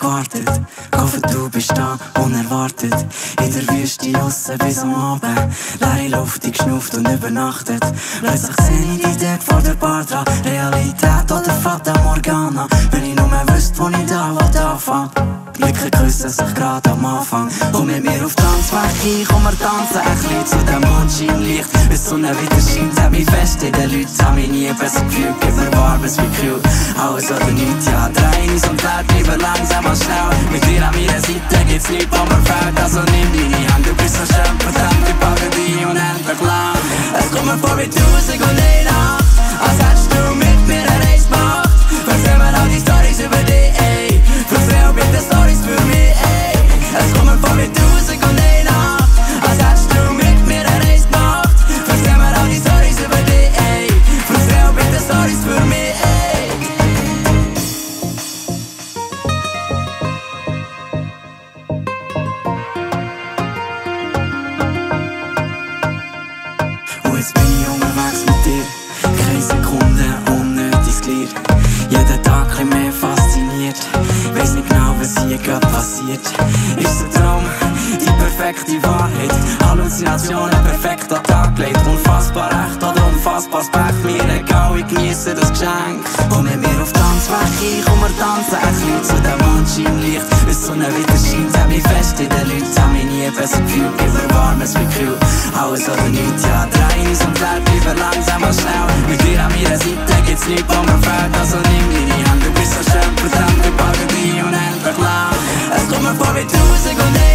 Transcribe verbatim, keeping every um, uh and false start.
gewartet. Hoffe, du bist da, unerwartet. In der Wüste aussen bis am Abend. Leere Luft, ich geschnauft und übernachtet. Plötzlich seh ich dich dort vor der Bar dran. Realität oder Fata Morgana. Wenn ich nur mehr wüsste, wo ich da will anfangen. Blicke küssen sich grad am Anfang. Komm mit mir auf Tanzweg ein, komm wir tanzen ein bisschen zu dem Mondscheinlicht. Bis die Sonne wieder scheint, hat mich fest in den Leuten. Hab mich nie besser gefühlt, gib mir warmes wie kühl. Alles oder nichts, ja, dreh uns und werd lieber langsam als schnell. Mit dir an meiner Seite gibt's nichts, was mir fehlt. Also nimm deine Hand, du bist so schön, verdammt, ich packe dich unendlich lang. Es kommt mir vor wie tausend und eine Nacht, als hättest du mit mir eine Reise gemacht. Erzähl mir all die Storys über dich, ey. Erzähl bitte Storys für mich, ey. Es kommt mir vor wie tausend und eine Nacht, als hättest du mit mir eine Reise gemacht. Erzähl mir all die Storys über dich, ey. Erzähl bitte Storys für mich, ey. Und jetzt bin ich unterwegs mit dir, keine Sekunde unnötiges Glied. Jeden Tag ein mehr fasziniert, weiss nicht genau, was hier gerade passiert. Ist der Traum die perfekte Wahrheit? Halluzinationen perfekt an den Tag gelegt. Unfassbar echt oder unfassbares Pech, mir egal, ich geniesse das Geschenk. Komm mit mir auf Tanzweg ein, komm wir tanzen ein bisschen zu dem Mondscheinlicht. Bis die Sonne wieder scheint, hab mich fest in den Leuten. Hab mich nie besser gefühlt, gib mir warmes wie kühl. Alles oder nichts, ja, dreh uns und werd lieber langsam als schnell. Mit dir an meiner Seite gibt's nichts, was mir fehlt. Also nimm deine Hand, du bist so schön, verdammt, ich packe dich unendlich lang. Es kommt mir vor wie tausend und eine